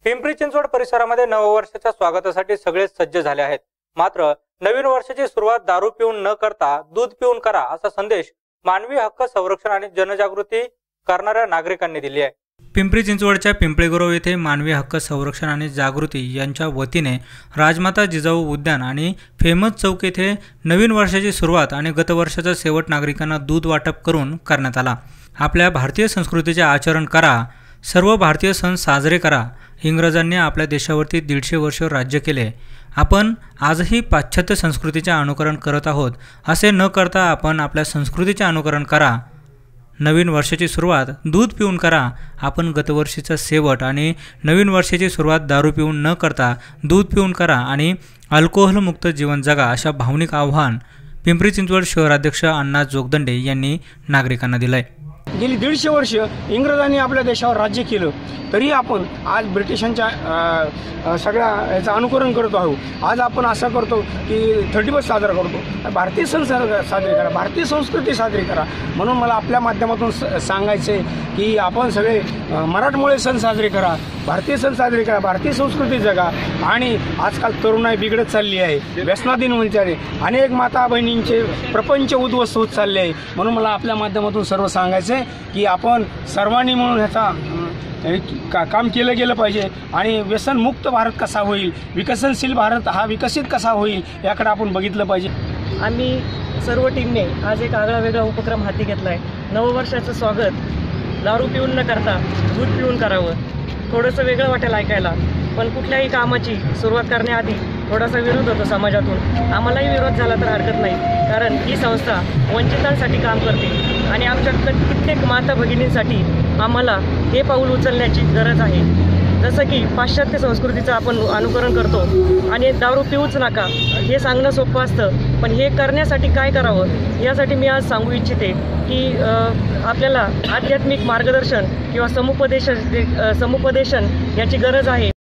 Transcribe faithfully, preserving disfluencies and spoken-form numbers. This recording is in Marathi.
पिंपरी चिंचवड परिसरामध्ये नववर्षाच्या स्वागतासाठी सगळे सज्ज झाले आहेत। मात्र नवीन वर्षाची सुरुवात दारू पिऊन न करता दूध पिऊन करा असा संदेश मानवी हक्क संरक्षण आणि जनजागृती करणाऱ्या नागरिकांनी दिली आहे। पिंपरी चिंचवडच्या पिंपळेगुरव येथे मानवी हक्क संरक्षण आणि जागृती यांच्या वतीने राजमाता जिजाऊ उद्यान आणि फेमस चौक येथे नवीन वर्षाची सुरुवात आणि गत वर्षाचा शेवट नागरिकांना दूध वाटप करून करण्यात आला। आपल्या भारतीय संस्कृतीचे आचरण करा, सर्व भारतीय सण साजरे करा। इंग्रजांनी आपल्या देशावरती दीडशे वर्ष राज्य केले, आपण आजही पाश्चात्य संस्कृतीचे अनुकरण करत आहोत। असे न करता आपण आपल्या संस्कृतीचे अनुकरण करा। नवीन वर्षाची सुरुवात दूध पिऊन करा। आपण गतवर्षीचा शेवट आणि नवीन वर्षाची सुरुवात दारू पिऊन न करता दूध पिऊन करा आणि अल्कोहोल मुक्त जीवन जगा अशा भावनिक आव्हान पिंपरी चिंचवड शहराध्यक्ष अण्णा जोगदंडे यांनी नागरिकांना दिले। गेली दीडशे वर्ष इंग्रजांनी आपल्या देशावर राज्य केलं, तरी आपण आज ब्रिटिशांच्या सगळ्या याचं अनुकरण करत आहोत। आज आपण असं करतो की थर्टी फर्स्ट साजरा करतो, भारतीय सण साजरे करा, भारतीय संस्कृती साजरी करा। म्हणून मला आपल्या माध्यमातून सांगायचं आहे की आपण सगळे मराठमोळे सण साजरे करा, भारतीय सण साजरे करा, भारतीय संस्कृती जगा। आणि आजकाल तरुणाई बिघडत चालली आहे, व्यसनाधीन होत चालली आहे, अनेक माता बहिणींचे प्रपंच उद्ध्वस्त होत चालले आहे। म्हणून मला आपल्या माध्यमातून सर्व सांगायचं आहे की आपण सर्वांनी म्हणून ह्याचा का काम केलं गेलं पाहिजे आणि व्यसनमुक्त भारत कसा होईल, विकसनशील भारत हा विकसित कसा होईल याकडे आपण बघितलं पाहिजे। आम्ही सर्व टीमने आज एक आगळा वेगळा उपक्रम हाती घेतला आहे। नववर्षाचं स्वागत दारू पिऊन न करता दूध पिऊन करावं। थोडंसं वेगळं वाटेल ऐकायला, पण कुठल्याही कामाची सुरुवात करण्याआधी थोडासा विरोध होतो समाजातून। आम्हालाही विरोध झाला तर हरकत नाही, कारण ही संस्था वंचितांसाठी काम करते आणि आमच्या कित्येक माता भगिनींसाठी आम्हाला हे पाऊल उचलण्याची गरज आहे। जसं की पाश्चात्य संस्कृतीचं आपण अनुकरण करतो आणि दारू पिऊच नका हे सांगणं सोपं असतं, पण हे करण्यासाठी काय करावं यासाठी मी आज सांगू इच्छिते की आपल्याला आध्यात्मिक मार्गदर्शन किंवा समुपदेशन समुपदेशन याची गरज आहे।